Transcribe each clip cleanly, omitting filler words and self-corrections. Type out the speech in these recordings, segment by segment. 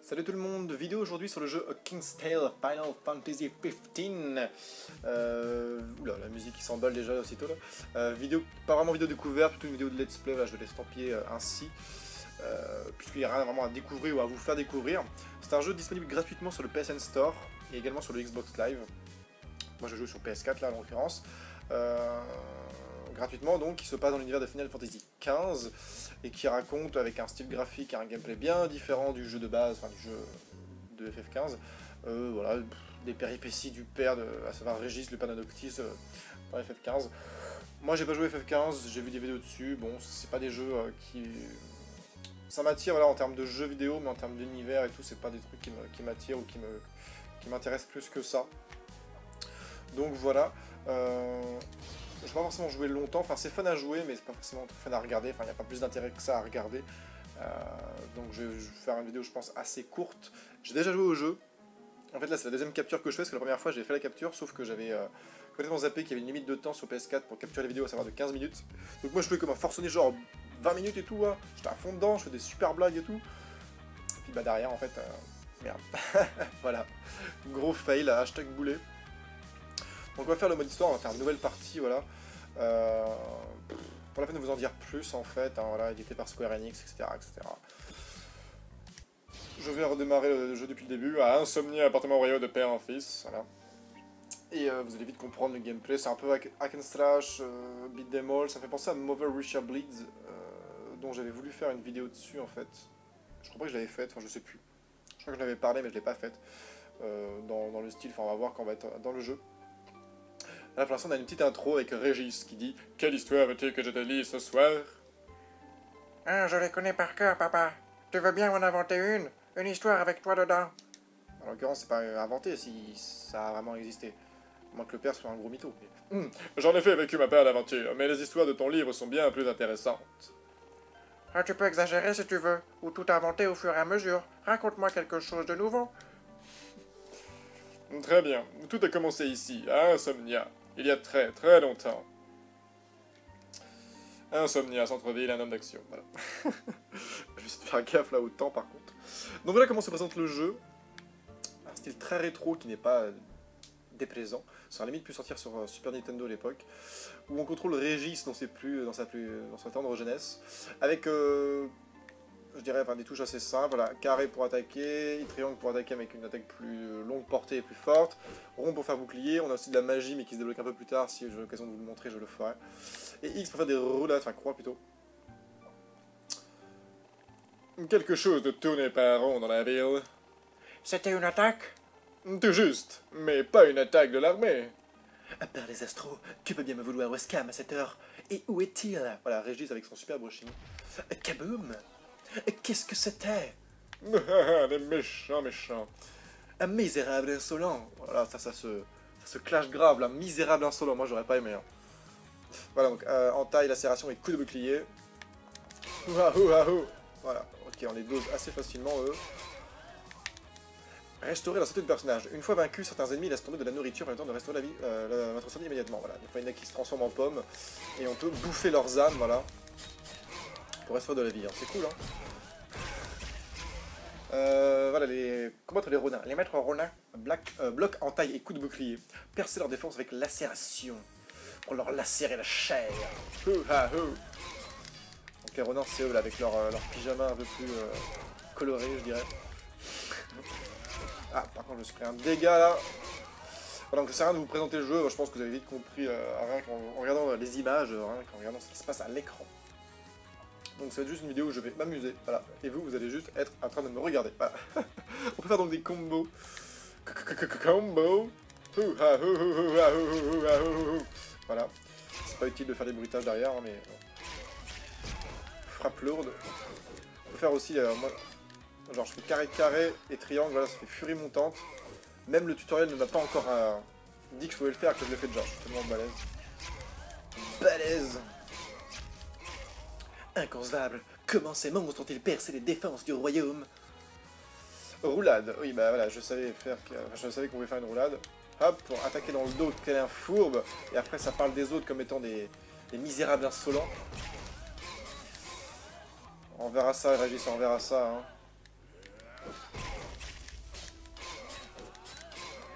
Salut tout le monde, vidéo aujourd'hui sur le jeu A King's Tale Final Fantasy XV. Oula, la musique qui s'emballe déjà aussitôt là. Vidéo, pas vraiment vidéo découverte, plutôt une vidéo de let's play, là, je vais l'estampiller ainsi. Puisqu'il n'y a rien vraiment à découvrir ou à vous faire découvrir. C'est un jeu disponible gratuitement sur le PSN Store et également sur le Xbox Live. Moi je joue sur PS4 là en l'occurrence. Gratuitement donc, qui se passe dans l'univers de Final Fantasy XV et qui raconte avec un style graphique et un gameplay bien différent du jeu de base, enfin du jeu de FF15, voilà, des péripéties du père, à savoir Régis, le père de Noctis dans FF15. Moi j'ai pas joué FF15, j'ai vu des vidéos dessus, bon c'est pas des jeux qui... Ça m'attire voilà, en termes de jeux vidéo, mais en termes d'univers et tout, c'est pas des trucs qui m'attirent ou qui m'intéressent plus que ça. Donc voilà. Je n'ai pas forcément joué longtemps, enfin c'est fun à jouer mais c'est pas forcément fun à regarder, enfin il n'y a pas plus d'intérêt que ça à regarder. Donc je vais faire une vidéo je pense assez courte. J'ai déjà joué au jeu, en fait là c'est la deuxième capture que je fais parce que la première fois j'ai fait la capture sauf que j'avais complètement zappé qu'il y avait une limite de temps sur PS4 pour capturer les vidéos à savoir de 15 minutes. Donc moi je jouais comme un forcené genre 20 minutes et tout, hein. J'étais à fond dedans, je fais des super blagues et tout. Et puis bah derrière en fait, merde, voilà, gros fail, hashtag boulet. Donc on va faire le mode histoire, on va faire une nouvelle partie, voilà. Pour la peine de vous en dire plus en fait, hein, voilà, édité par Square Enix, etc., etc. Je vais redémarrer le jeu depuis le début, à Insomnia, appartement royal de père en fils, voilà. Et vous allez vite comprendre le gameplay, c'est un peu hack and slash, beat them all, ça me fait penser à Mother Russia Bleeds, dont j'avais voulu faire une vidéo dessus en fait. Je crois pas que je l'avais faite, enfin je sais plus. Je crois que je l'avais parlé mais je l'ai pas faite. Dans le style, enfin on va voir quand on va être dans le jeu. Là pour l'instant on a une petite intro avec Régis qui dit « Quelle histoire veux-tu que je te lise ce soir ?» Ah, je les connais par cœur, papa. Tu veux bien m'en inventer une histoire avec toi dedans? En l'occurrence c'est pas inventé si ça a vraiment existé. À moins que le père soit un gros mytho. J'en ai fait vécu ma part d'aventure, mais les histoires de ton livre sont bien plus intéressantes. Ah, tu peux exagérer si tu veux, ou tout inventer au fur et à mesure. Raconte-moi quelque chose de nouveau. Très bien, tout a commencé ici, à Insomnia, il y a très très longtemps. Insomnia, centre-ville, un homme d'action, voilà. Juste faire gaffe là au temps par contre. Donc voilà comment se présente le jeu. Un style très rétro qui n'est pas déplaisant. Ça aurait limite pu sortir sur Super Nintendo à l'époque. Où on contrôle Régis dans sa tendre jeunesse. Avec, je dirais, enfin, des touches assez simples. Voilà, carré pour attaquer, triangle pour attaquer avec une attaque plus longue portée et plus forte. Rond pour faire bouclier. On a aussi de la magie mais qui se débloque un peu plus tard. Si j'ai l'occasion de vous le montrer, je le ferai. Et X pour faire des roulades, enfin croix plutôt. Quelque chose de tourné par rond dans la ville. C'était une attaque? Tout juste, mais pas une attaque de l'armée. À part les astros, tu peux bien me vouloir Wescam à cette heure. Et où est-il? Voilà, Régis avec son super brushing. Kaboom! Qu'est-ce que c'était? Des méchants, méchants. Un misérable insolent. Voilà, ça se clash grave, là, misérable insolent. Moi, j'aurais pas aimé. Hein. Voilà, donc, en taille, lacération et coup de bouclier. Ouahou, ouahou. Voilà, ok, on les dose assez facilement, eux. Restaurer la santé du personnage. Une fois vaincu, certains ennemis laissent tomber de la nourriture en même temps de restaurer la vie, votre santé immédiatement. Voilà, des fois il y en a qui se transforment en pommes et on peut bouffer leurs âmes, voilà, pour restaurer de la vie. Hein. C'est cool, hein. Voilà, combattre les ronins. Les maîtres ronins bloquent en taille et coup de bouclier. Percer leur défense avec lacération pour leur lacérer la chair. Donc les ronins, c'est eux là avec leur pyjama un peu plus coloré, je dirais. Ah, par contre, je me suis pris un dégât là. Voilà, donc ça sert à rien de vous présenter le jeu. Je pense que vous avez vite compris rien qu'en regardant les images, rien qu'en regardant ce qui se passe à l'écran. Donc ça va être juste une vidéo où je vais m'amuser, voilà. Et vous allez juste être en train de me regarder. Voilà. On peut faire donc des combos. Combo. Voilà. C'est pas utile de faire des bruitages derrière, hein, mais frappe lourde. On peut faire aussi, moi, genre je fais carré et triangle, voilà, ça fait furie montante. Même le tutoriel ne m'a pas encore dit que je pouvais le faire, que je l'ai fait déjà. Je suis tellement balèze. Balèze. Inconcevable. Comment ces monstres ont-ils percé les défenses du royaume? Roulade. Oui, bah voilà, je savais qu'on pouvait faire une roulade. Hop, pour attaquer dans le dos, tel un fourbe. Et après, ça parle des autres comme étant des misérables insolents. On verra ça, Régis, on verra ça. Hein.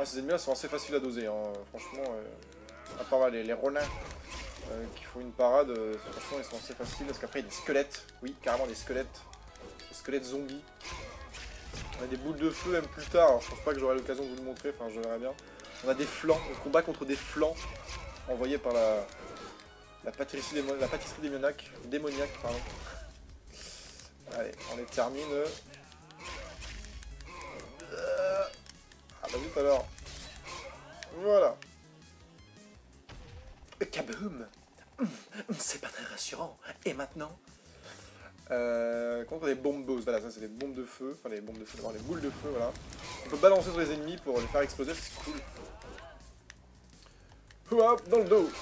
Ah, ces ennemis là sont assez faciles à doser, hein. Franchement, à part les Ronins qui font une parade, franchement ils sont assez faciles, parce qu'après il y a des squelettes, oui carrément des squelettes zombies. On a des boules de feu même plus tard, alors je pense pas que j'aurai l'occasion de vous le montrer, enfin je verrai bien. On a des flancs, on combat contre des flancs envoyés par la pâtisserie démoniaque, pardon. Allez, on les termine. Ah bah vite alors. Voilà. Kaboom! C'est pas très rassurant. Et maintenant? Contre les bombos, voilà, ça c'est des bombes de feu, enfin les bombes de feu, d'abord les boules de feu, voilà. On peut balancer sur les ennemis pour les faire exploser, c'est cool. Hop, dans le dos.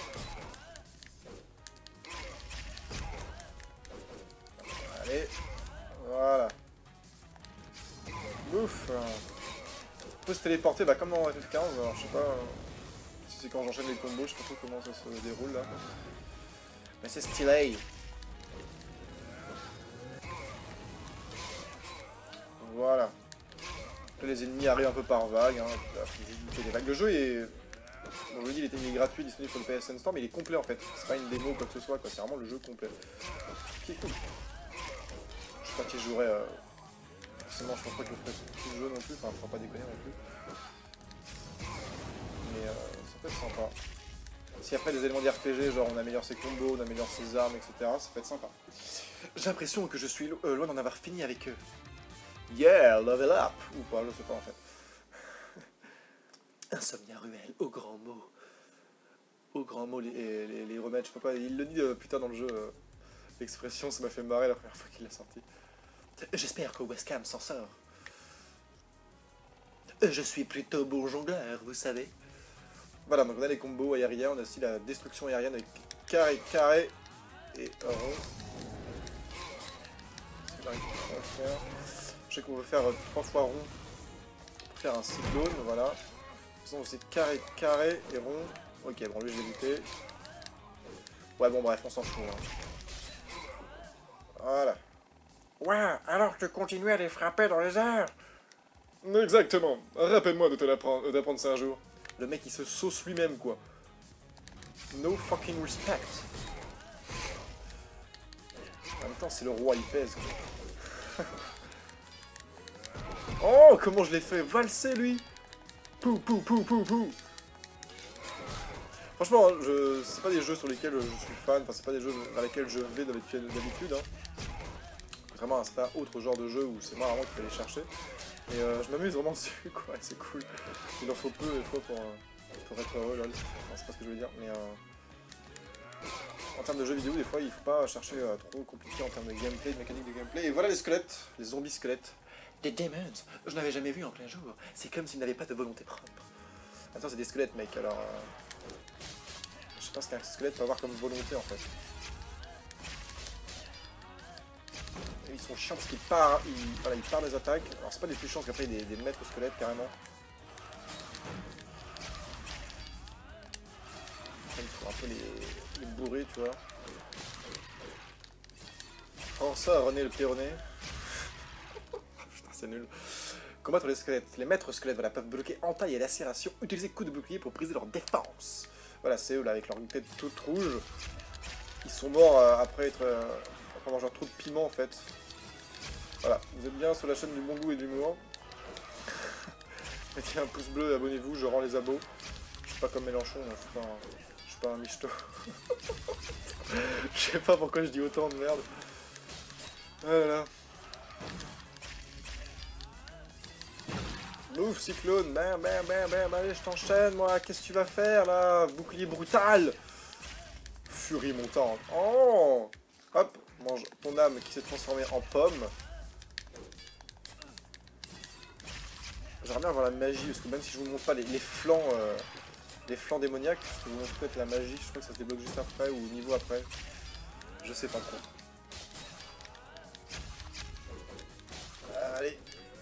Allez, voilà. Bouf. On peut se téléporter, bah comme dans FF15, alors je sais pas si c'est quand j'enchaîne les combos, je sais pas trop comment ça se déroule là. Mais c'est stylé. Voilà. Là, les ennemis arrivent un peu par vague, hein. Faut juste buter des vagues. Le jeu est... Bon, je vous dis, il est gratuit, disponible sur le PSN Store, mais il est complet en fait. C'est pas une démo ou quoi que ce soit, quoi. C'est vraiment le jeu complet. Qui est cool. Je sais pas qui jouerait... Forcément, je pense pas que je ferais tout le jeu non plus, enfin, faut pas déconner non plus. Mais ça peut être sympa. Si après des éléments d'RPG, genre on améliore ses combos, on améliore ses armes, etc., ça peut être sympa. J'ai l'impression que je suis loin d'en avoir fini avec eux. Yeah, level up. Ou pas, je sais pas en fait. Insomnia Ruelle, au grand mot. Au grand mot, les remèdes, je sais pas quoi. Il le dit putain dans le jeu. L'expression, ça m'a fait marrer la première fois qu'il l'a sorti. J'espère que Westcam s'en sort. Je suis plutôt bon jongleur, vous savez. Voilà, donc on a les combos aériens, on a aussi la destruction aérienne avec carré, carré et rond. C'est là qu'on va faire. Je sais qu'on veut faire 3 fois rond pour faire un cyclone, voilà. Sinon c'est carré, carré et rond. Ok, bon lui je l'ai buté. Ouais bon bref, on s'en fout. Hein. Voilà. Ouais, alors tu continues à les frapper dans les airs. Exactement. Rappelle-moi de d'apprendre ça un jour. Le mec il se sauce lui-même quoi. No fucking respect. En même temps c'est le roi, il pèse quoi. Oh comment je l'ai fait valser lui. Pou pou pou pou pou. Franchement, c'est pas des jeux sur lesquels je suis fan, enfin c'est pas des jeux vers lesquels je vais d'habitude. Hein. Contrairement à un certain autre genre de jeu où c'est moi vraiment qu'il faut aller chercher. Et je m'amuse vraiment dessus quoi, c'est cool. Il en faut peu des fois pour être heureux, lol. Non, c'est pas ce que je veux dire, mais en termes de jeux vidéo, des fois il faut pas chercher trop compliqué en termes de gameplay, de mécanique de gameplay. Et voilà les squelettes, les zombies squelettes. Des demons, je n'avais jamais vu en plein jour. C'est comme s'ils n'avaient pas de volonté propre. Attends, c'est des squelettes mec, alors... Je sais pas ce qu'un squelette peut avoir comme volonté en fait. Et ils sont chiants parce qu'ils partent, voilà, ils partent des attaques. Alors c'est pas des plus chiants parce qu'après il y a des maîtres squelettes carrément. Il faut un peu les bourrer, tu vois. Oh ça, René le Péroné. Putain, c'est nul. Combattre les squelettes. Les maîtres squelettes voilà, peuvent bloquer entaille et lacération, utiliser coups de bouclier pour briser leur défense. Voilà, c'est eux là avec leur tête toute rouge. Ils sont morts après avoir genre trop de piment en fait. Voilà, vous êtes bien sur la chaîne du bon goût et de l'humour. Mettez un pouce bleu et abonnez-vous, je rends les abos. Je suis pas comme Mélenchon, je suis pas un michto. Je sais pas pourquoi je dis autant de merde. Voilà. Ouf, cyclone, bam, bam, bam, bam, allez, je t'enchaîne, moi, qu'est-ce que tu vas faire, là? Bouclier brutal. Furie montante. Oh. Hop, mange ton âme qui s'est transformée en pomme. J'aimerais bien avoir la magie, parce que même si je vous montre pas les flancs démoniaques, je peux vous montrer peut-être la magie, je crois que ça se débloque juste après, ou au niveau après. Je sais pas trop. Allez.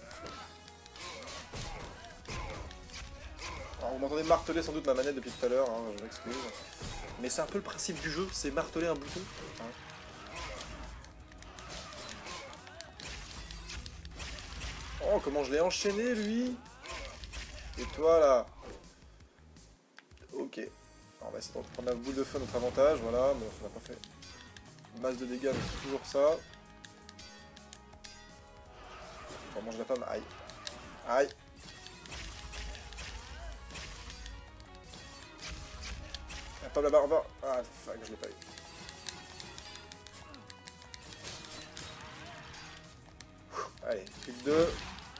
Alors vous m'entendez marteler sans doute ma manette depuis tout à l'heure, hein, je m'excuse. Mais c'est un peu le principe du jeu, c'est marteler un bouton. Hein. Oh, comment je l'ai enchaîné lui. Et toi là. Ok. Alors, on va essayer de prendre la boule de feu à notre avantage, voilà. Bon, on n'a pas fait masse de dégâts, mais c'est toujours ça. On va manger la pomme, aïe. Aïe. La pomme là-bas, en bas. Ah, fuck, je l'ai pas eu. Allez, plus que 2.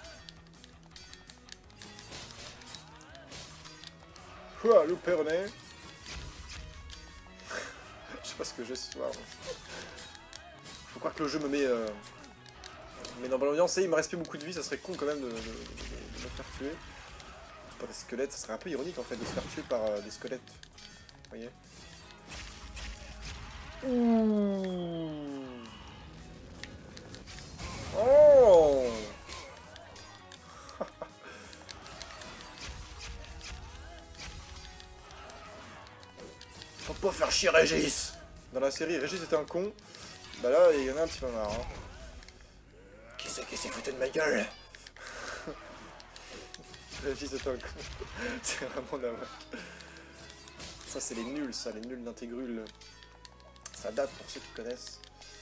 Ouah, loupé René. Je sais pas ce que j'ai ce soir. Faut croire que le jeu me met dans bonne ambiance et il me reste plus beaucoup de vie, ça serait con quand même de me faire tuer. Par des squelettes, ça serait un peu ironique en fait de se faire tuer par des squelettes. Vous voyez? Ouh. Oh. Faut pas faire chier Régis. Dans la série, Régis était un con. Bah là, il y en a un petit peu marre. Hein. Qui c'est qui s'est foutu de ma gueule? Régis est un con. C'est vraiment la vache. Ça, c'est les nuls, ça, les nuls d'Intégrul. Ça date pour ceux qui connaissent.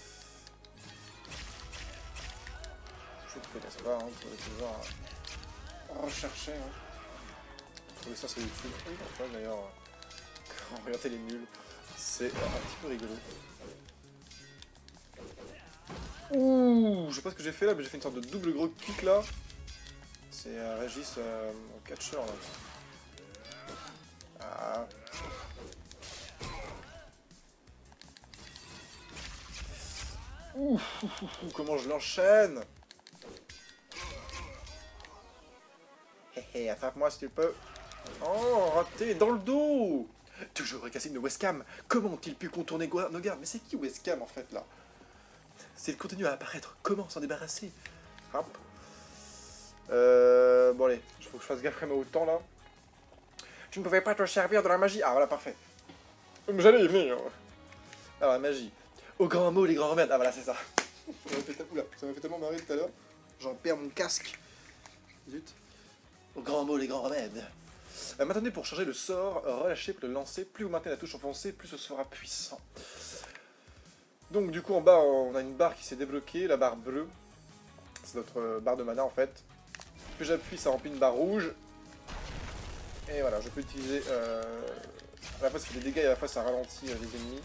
Ceux qui connaissent pas, hein, vous pouvez toujours rechercher. Hein. Trouver ça sur YouTube. Oui, enfin, d'ailleurs, quand vous regardez les nuls, c'est un petit peu rigolo. Ouh, je sais pas ce que j'ai fait là, mais j'ai fait une sorte de double gros kick là. C'est Régis en catcheur là. Ah. Ouh, comment je l'enchaîne. Hé hé, attrape-moi si tu peux. Oh, raté, dans le dos. Toujours recassé de Wescam. Comment ont-ils pu contourner nos gardes? Mais c'est qui Wescam en fait là? S'il continue à apparaître, comment s'en débarrasser? Hop. Bon allez, il faut que je fasse gaffe quand même au temps là. Tu ne pouvais pas te servir de la magie. Ah voilà, parfait. J'allais y venir. Alors la magie. Au grand mot, les grands remèdes. Ah voilà, c'est ça. Ça m'a fait tellement marrer tout à l'heure. J'en perds mon casque. Zut. Au grand mot, les grands remèdes. Maintenant, pour charger le sort, relâchez pour le lancer. Plus vous maintenez la touche enfoncée, plus ce sera puissant. Donc du coup, en bas, on a une barre qui s'est débloquée, la barre bleue. C'est notre barre de mana en fait. Plus j'appuie, ça remplit une barre rouge. Et voilà, je peux utiliser... à la fois ça fait des dégâts et à la fois ça ralentit les ennemis.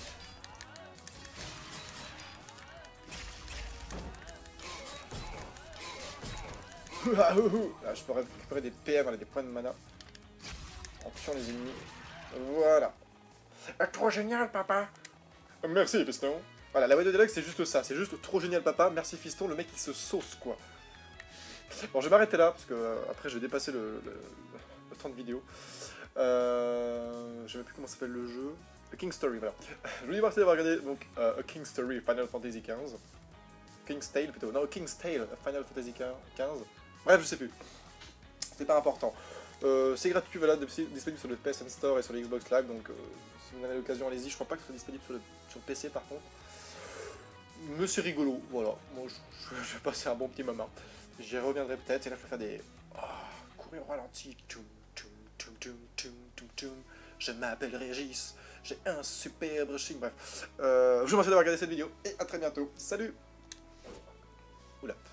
Là, je peux récupérer des PM, des points de mana. En tuant les ennemis. Voilà. Trop génial, papa. Merci, Fiston. Voilà, la voie de dialogue, c'est juste ça. C'est juste trop génial, papa. Merci, Fiston. Le mec, il se sauce, quoi. Bon, je vais m'arrêter là, parce que après, je vais dépasser le temps de vidéo. Je sais même plus comment s'appelle le jeu. A King's Story, voilà. Je vous dis merci d'avoir regardé donc, A King's Story Final Fantasy XV. King's Tale plutôt. Non, King's Tale Final Fantasy XV. Bref, je sais plus. C'est pas important. C'est gratuit, voilà, disponible sur le PSN Store et sur le Xbox Live, donc si vous en avez l'occasion, allez-y. Je crois pas que ce soit disponible sur le PC par contre. Mais c'est rigolo, voilà. Moi, je vais passer un bon petit moment. J'y reviendrai peut-être, et là je vais faire des... Oh, courir au ralenti. Je m'appelle Régis, j'ai un superbe brushing, bref. Je vous remercie d'avoir regardé cette vidéo, et à très bientôt. Salut! Oula.